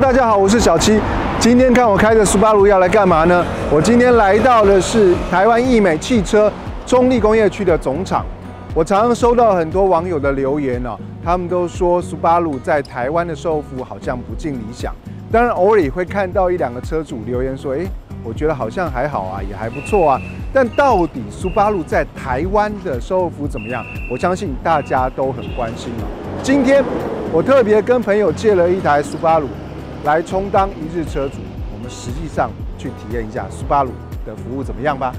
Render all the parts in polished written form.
大家好，我是小七。今天看我开的Subaru要来干嘛呢？我今天来到的是台湾义美汽车中立工业区的总厂。我常常收到很多网友的留言哦，他们都说Subaru在台湾的售服好像不尽理想。当然，偶尔也会看到1、2个车主留言说，我觉得好像还好啊，也还不错啊。但到底Subaru在台湾的售服怎么样？我相信大家都很关心哦。今天我特别跟朋友借了一台Subaru来充当一日车主，我们实际上去体验一下Subaru的服务怎么样吧。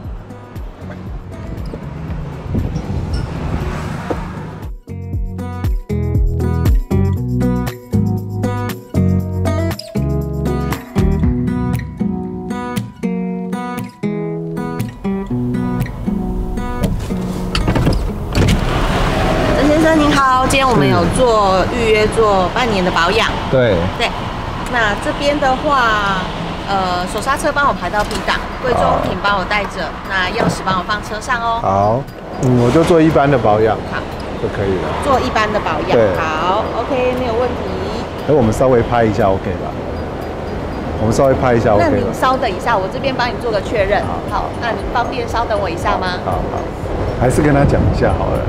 您好，今天我们有做预约做半年的保养。 对。 那这边的话，手刹车帮我排到 P 档，贵重品帮我带着，那钥匙帮我放车上哦。 好，我就做一般的保养， 好就可以了。 做一般的保养，好 ，OK， 没有问题。 我们稍微拍一下 OK 吧？我们稍微拍一下 OK 吧？ 那您稍等一下，我这边帮你做个确认。好，那您方便稍等我一下吗？ 好，还是跟他讲一下好了。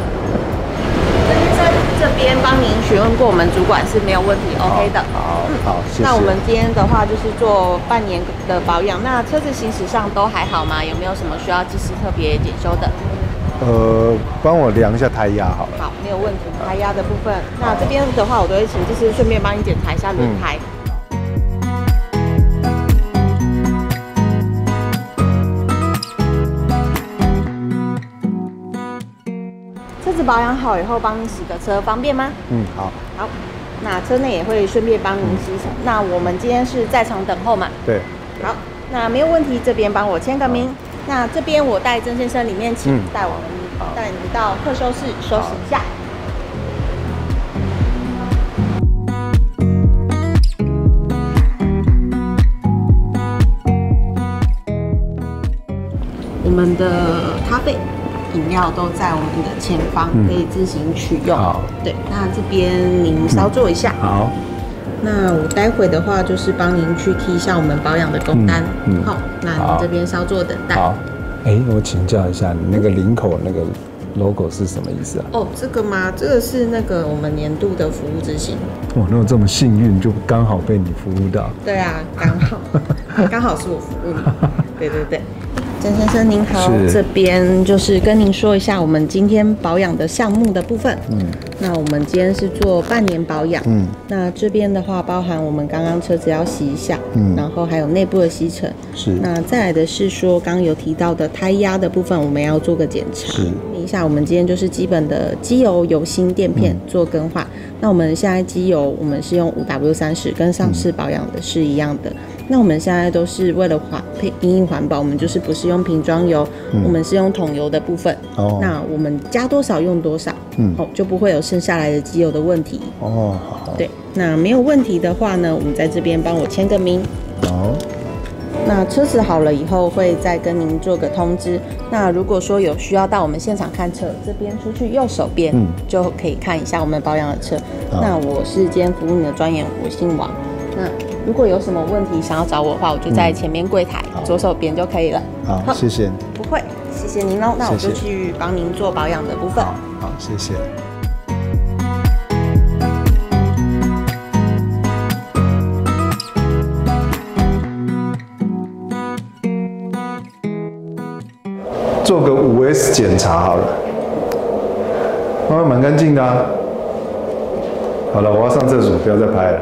这边帮您询问过我们主管是没有问题 ，OK 的。 好，谢谢。 那我们今天的话就是做半年的保养，那车子行驶上都还好吗？有没有什么需要技师特别检修的？ 帮我量一下胎压好了。 好，没有问题。胎压的部分，那这边的话我都会请技师顺便帮你检查一下轮胎。车子保养好以后，帮你洗个车，方便吗？ 好。 好，那车内也会顺便帮您洗手。那我们今天是在场等候嘛？ 对。 好，那没有问题，这边帮我签个名。那这边我带曾先生里面请，带您到特休室休息一下。我们的咖啡、饮料都在我们的前方，可以自行取用。好，对，那这边您稍坐一下。 好， 那我待会的话就是帮您去key一下我们保养的工单。好，那您这边稍作等待。好， 我请教一下，你那个领口那个 logo 是什么意思啊？ 哦，这个吗？这个是那个我们年度的服务之星。 那我这么幸运，就刚好被你服务到。 对啊，刚好，刚好是我服务你。对。曾先生您好，这边就是跟您说一下我们今天保养的项目的部分。那我们今天是做半年保养。那这边的话包含我们刚刚车子要洗一下，然后还有内部的吸尘。是。那再来的是说刚刚有提到的胎压的部分，我们要做个检查。是。一下，我们今天就是基本的机油、油芯、垫片做更换。那我们现在机油我们是用5W30，跟上次保养的是一样的。那我们现在都是为了因应环保，我们就是不是用瓶装油，我们是用桶油的部分。那我们加多少用多少，就不会有剩下来的机油的问题。好。对，那没有问题的话呢，我们在这边帮我签个名。好。那车子好了以后会再跟您做个通知。那如果说有需要到我们现场看车，这边出去右手边就可以看一下我们保养的车。那我是今天服务你的专员，我姓王。那如果有什么问题想要找我的话，我就在前面柜台左手边就可以了。 好，谢谢。 不会，谢谢您哦。那我就去帮您做保养的部分。 好，谢谢。做个5S 检查好了，蛮干净的啊。好了，我要上厕所，不要再拍了。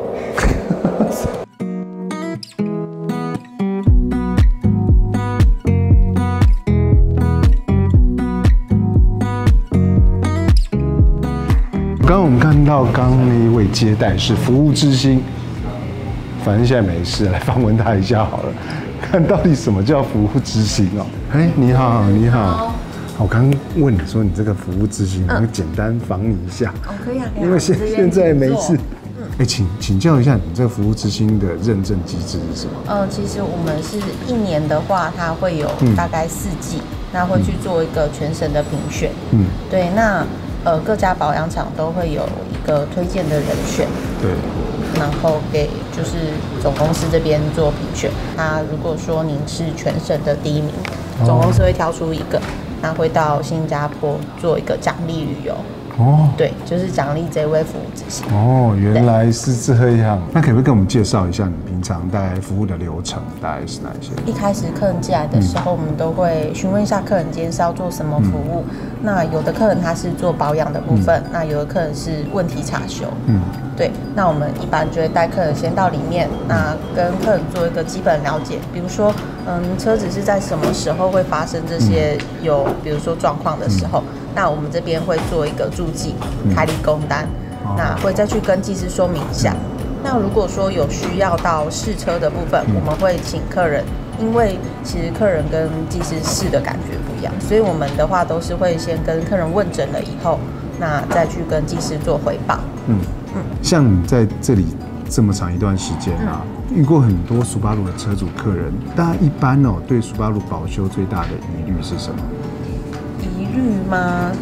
刚刚我们看到那一位接待是服务之星，反正现在没事，来访问他一下好了，看到底什么叫服务之星哦。你好，你好。我刚问你说你这个服务之星，我简单访你一下。可以啊，因为现在没事。请教一下，你这个服务之星的认证机制是什么？ 其实我们是1年的话，它会有大概4季，那会去做一个全省的评选。对，那各家保养厂都会有一个推荐的人选， 对， 然后给就是总公司这边做评选。那如果说您是全省的第1名，总公司会挑出一个，那会到新加坡做一个奖励旅游。哦，对，就是奖励这位服务执行。 哦，原来是这样。那可不可以跟我们介绍一下你平常大概服务的流程大概是哪一些？ 一开始客人进来的时候，我们都会询问一下客人今天是要做什么服务。那有的客人他是做保养的部分，那有的客人是问题查修。对，那我们一般就会带客人先到里面，那跟客人做一个基本了解，比如说，车子是在什么时候会发生这些比如说状况的时候，那我们这边会做一个注记、开立工单，那会再去跟技师说明一下。那如果说有需要到试车的部分，我们会请客人，因为其实客人跟技师试的感觉不一样，所以我们的话都是会先跟客人问诊了以后，那再去跟技师做回报。 像你在这里这么长一段时间啊，遇过很多苏巴鲁的车主客人，大家一般对苏巴鲁保修最大的疑虑是什么？ 疑虑吗？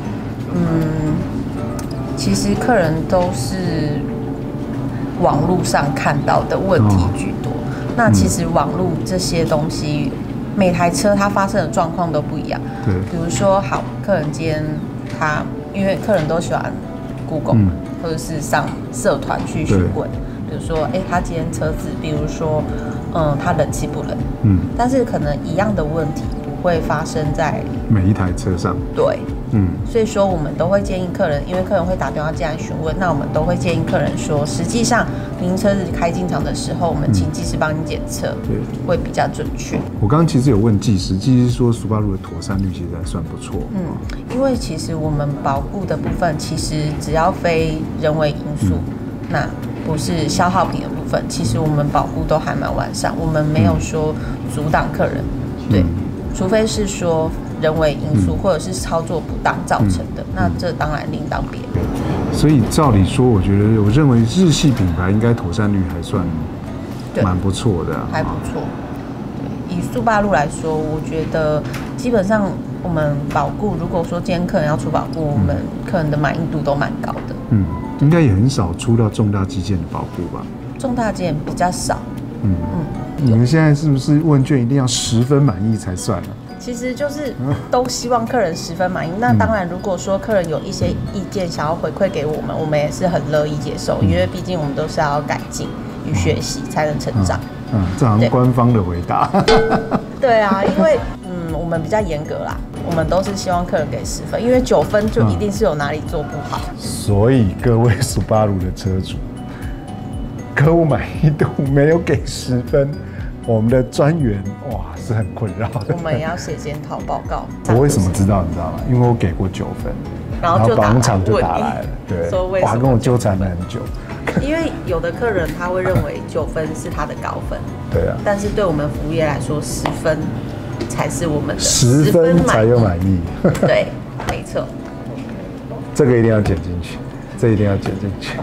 其实客人都是网络上看到的问题居多。那其实网络这些东西，每台车它发生的状况都不一样。对，比如说好，客人今天因为客人都喜欢 Google，或者是上社团去询问，比如说，他今天车子，比如说，他冷气不冷，但是可能一样的问题不会发生在每一台车上。对， 所以说我们都会建议客人，因为客人会打电话进来询问，那我们都会建议客人说，实际上您车子开进场的时候，我们请技师帮你检测，会比较准确。我刚刚其实有问技师说苏巴鲁的妥善率其实还算不错。 因为其实我们保固的部分，其实只要非人为因素，那不是消耗品的部分，其实我们保固都还蛮完善，我们没有说阻挡客人，对，除非是说人为因素或者是操作不当造成的，那这当然另当别论。 所以照理说，我认为日系品牌应该妥善率还算蛮不错的， 还不错。对，以速霸陆来说，我觉得基本上我们保固，如果说今天客人要出保固，我们客人的满意度都蛮高的。 应该也很少出到重大基建的保固吧？ 重大基建比较少。 你们现在是不是问卷一定要10分满意才算呢？ 其实就是都希望客人10分满意。那当然，如果说客人有一些意见想要回馈给我们，我们也是很乐意接受，因为毕竟我们都是要改进与学习才能成长。 这好像官方的回答。 对啊，因为我们比较严格啦，我们都是希望客人给10分，因为9分就一定是有哪里做不好。 所以各位苏巴鲁的车主，客户满意度没有给10分，我们的专员是很困扰的。 我们也要写检讨报告。 我为什么知道你知道吗？因为我给过9分， 然后保养厂就打来了，对，他跟我纠缠了很久。 因为有的客人他会认为9分是他的高分， 对啊， 但是对我们服务业来说，10分才是我们的 10分才有满意。 对，没错。 这个一定要剪进去，这一定要剪进去。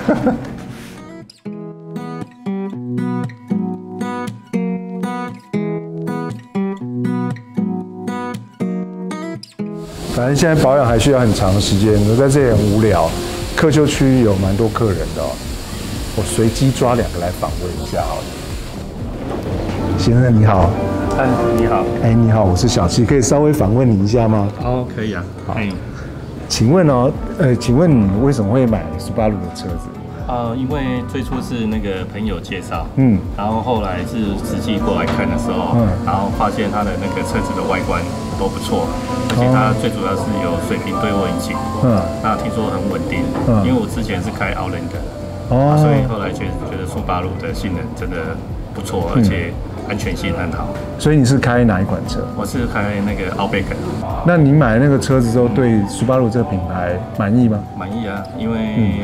反正现在保养还需要很长的时间，我在这里很无聊。客秀区有蛮多客人的我随机抓2个来访问一下好了。先生你好。 你好。 你好，我是小七，可以稍微访问你一下吗？ 可以啊。好。 请问请问你为什么会买苏巴鲁的车子？ 因为最初是那个朋友介绍，然后后来是实际过来看的时候，然后发现他的那个车子的外观都不错，而且它最主要是有水平对卧引擎，那听说很稳定，因为我之前是开奥兰的，所以后来觉得苏巴鲁的性能真的不错，而且安全性很好。 所以你是开哪一款车？ 我是开那个奥贝克。那你买那个车子之后，对苏巴鲁这个品牌满意吗？ 满意啊，因为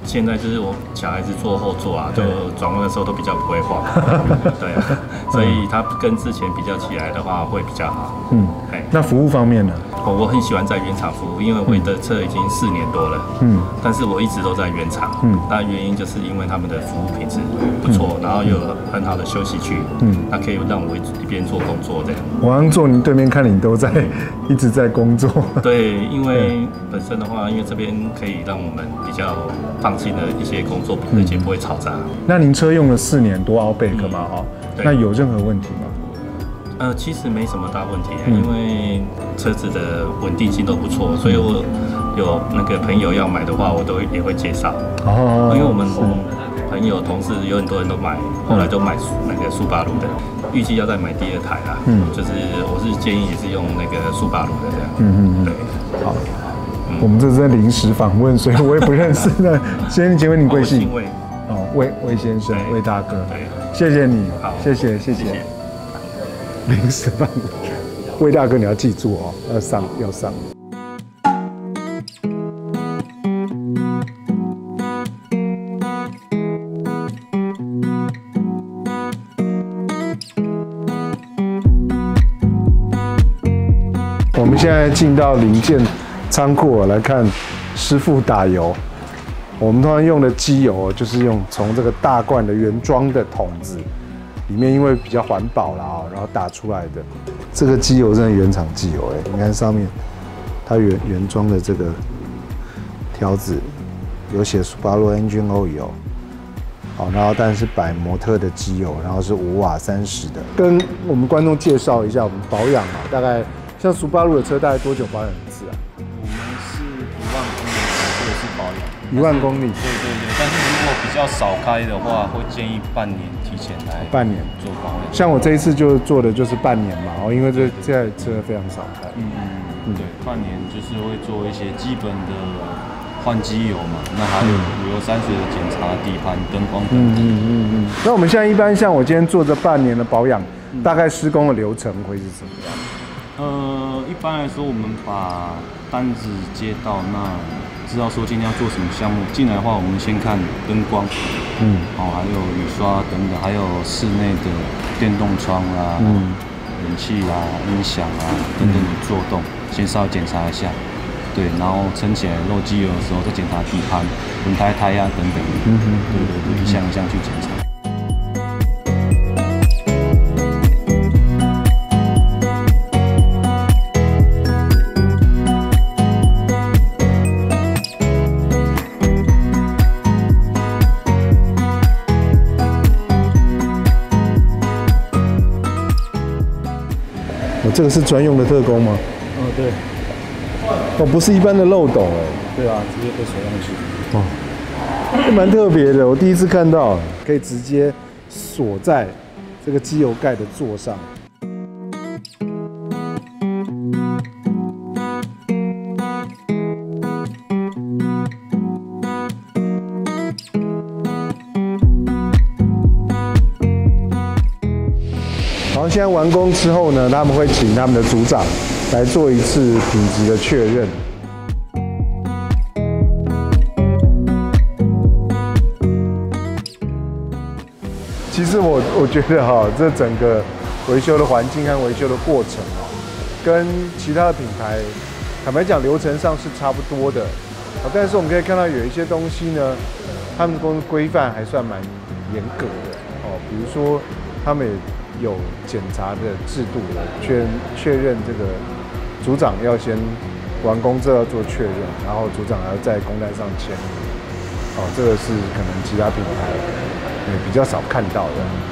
现在就是我小孩子坐后座啊，就转弯的时候都比较不会晃，对啊，所以它跟之前比较起来的话会比较好。 那服务方面呢？ 我很喜欢在原厂服务，因为我的车已经4年多了，但是我一直都在原厂，那原因就是因为他们的服务品质不错，然后又有很好的休息区，那可以让我一边做工作这样。 我好像坐你对面看你都在一直在工作。 对，因为本身的话，因为这边可以让我们比较放心的一些工作，而且不会吵杂。 那您车用了4年多 Outback 嘛，那有任何问题吗？ 其实没什么大问题，因为车子的稳定性都不错，所以我有那个朋友要买的话，我也会介绍。因为我们朋友同事有很多人都买，后来都买那个速八路的，预计要再买第2台啦。就是我是建议也是用那个速八路的这样。对。好。 我们这是在临时访问，所以我也不认识的。先请问你贵姓？魏先生，魏大哥。对。谢谢你。好，谢谢。临时访问，魏大哥你要记住哦，要上。我们现在进到零件仓库来看师傅打油。我们通常用的机油就是用从这个大罐的原装的桶子。里面因为比较环保啦，然后打出来的这个机油真的原厂机油你看上面它原装的这个条子有写 Subaru Engine Oil， 好，然后但是百摩特的机油，然后是5瓦30的。跟我们观众介绍一下我们保养嘛，大概像 Subaru 的车大概多久保养一次啊？ 我们是1万公里或者是保养。 1万公里。 对，但是如果比较少开的话，会建议半年提前来。 半年做保养。 像我这一次就做的就是半年嘛，因为这台车非常少开。 对，半年就是会做一些基本的换机油嘛，那还有五油三水的检查、底盘、灯光等等。 那我们现在一般像我今天做这半年的保养，大概施工的流程会是什么样？ 一般来说，我们把单子接到，那知道说今天要做什么项目，进来的话，我们先看灯光，还有雨刷等等，还有室内的电动窗啦、冷气啦、音响啊等等的作动，先稍微检查一下。对，然后撑起来漏机油的时候，再检查底盘、轮胎、胎压等等。对，一项一项去检查。 这个是专用的特工吗？ 对。 不是一般的漏斗对啊，直接被锁上去。 这蛮特别的，我第一次看到，可以直接锁在这个机油盖的座上。然后现在完工之后呢，他们会请他们的组长来做一次品质的确认。其实我觉得这整个维修的环境和维修的过程跟其他的品牌，坦白讲流程上是差不多的。但是我们可以看到有一些东西呢，他们的公司规范还算蛮严格的比如说他们也有检查的制度的，确认这个组长要先完工之后要做确认，然后组长还要在工单上签名。这个是可能其他品牌也比较少看到的。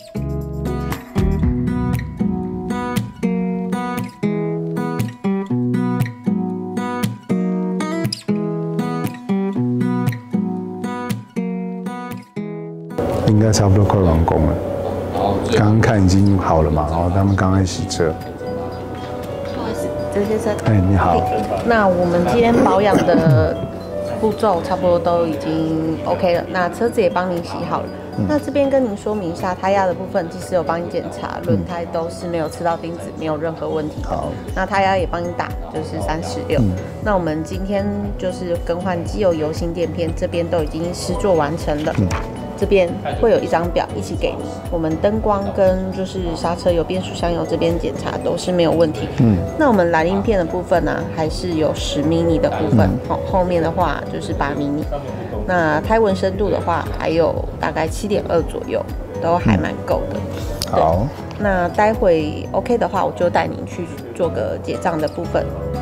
应该差不多快完工了。刚刚看已经好了嘛，然后他们刚刚洗车。 不好意思，郑先生。 你好。 那我们今天保养的步骤差不多都已经 OK 了，那车子也帮您洗好了。 那这边跟您说明一下，胎压的部分，其实有帮你检查，轮胎都是没有吃到钉子，没有任何问题的。 好， 那胎压也帮你打，就是36。那我们今天就是更换机油、油芯垫片，这边都已经施作完成了。这边会有一张表一起给你，我们灯光跟就是刹车油、变速箱油这边检查都是没有问题。那我们蓝印片的部分呢，还是有10 mini 的部分，后面的话就是8 mini。那胎纹深度的话，还有大概7.2左右，都还蛮够的。 好， 那待会 OK 的话，我就带您去做个结账的部分。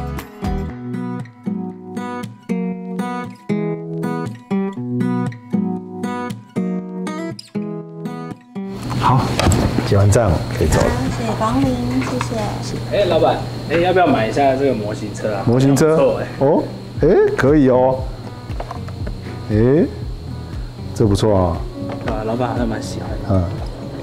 好，结完账可以走了。 谢谢光临，谢谢。 老板，要不要买一下这个模型车啊？ 模型车哦，可以哦。这不错啊。 老板好像蛮喜欢的。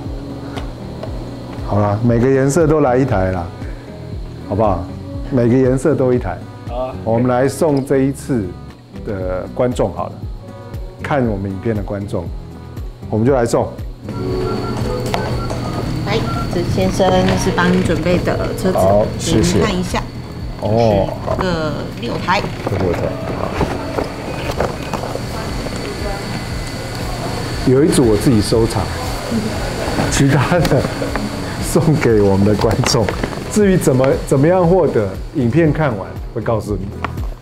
好啦，每个颜色都来一台啦，好不好？每个颜色都一台。 好啊。 我们来送这一次的观众好了，看我们影片的观众，我们就来送。 来，这先生是帮你准备的车子， 好，谢谢。 看一下。 哦，好。 6台。 这6台，好。有一组我自己收藏，其他的送给我们的观众。至于怎么样获得，影片看完会告诉你。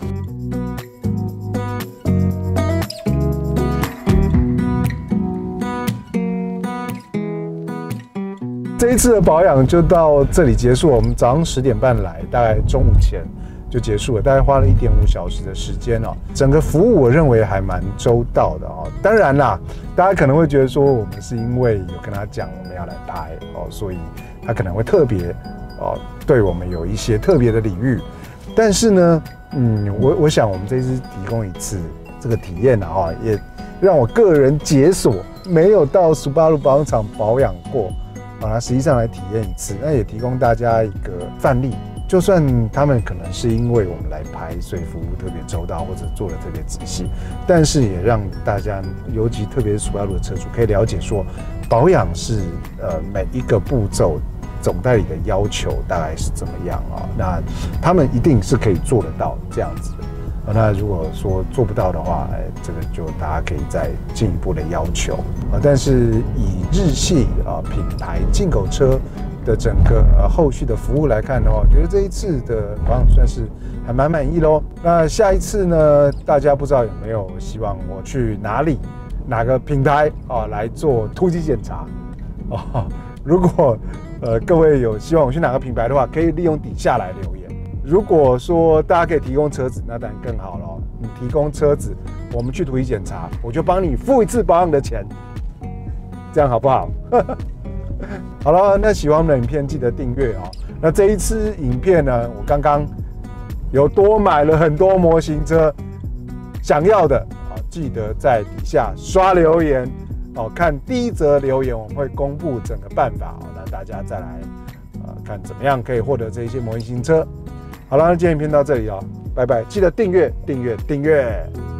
这一次的保养就到这里结束，我们早上10点半来，大概中午前就结束了，大概花了1.5小时的时间哦。整个服务我认为还蛮周到的哦。当然啦，大家可能会觉得说我们是因为有跟他讲我们要来拍哦，所以他可能会特别哦对我们有一些特别的礼遇。但是呢，我想我们这次提供一次这个体验啊，也让我个人解锁没有到Subaru保养厂保养过。那实际上来体验一次，那也提供大家一个范例。就算他们可能是因为我们来拍，所以服务特别周到或者做得特别仔细，但是也让大家，尤其特别是Subaru的车主，可以了解说，保养是每一个步骤总代理的要求大概是怎么样啊？那他们一定是可以做得到这样子的。那如果说做不到的话，这个就大家可以再进一步的要求啊。但是以日系品牌进口车的整个后续的服务来看的话，我觉得这一次的保养算是还蛮满意咯。那下一次呢，大家不知道有没有希望我去哪个品牌来做突击检查哦？如果各位有希望我去哪个品牌的话，可以利用底下来留言。如果说大家可以提供车子，那当然更好了。你提供车子，我们去突击检查，我就帮你付一次保养的钱，这样好不好？好了，那喜欢我们的影片记得订阅哦。那这一次影片呢，我刚刚有多买了很多模型车，想要的记得在底下刷留言看第一则留言，我们会公布整个办法那大家再来看怎么样可以获得这些模型车。好了，那今天影片到这里拜拜，记得订阅。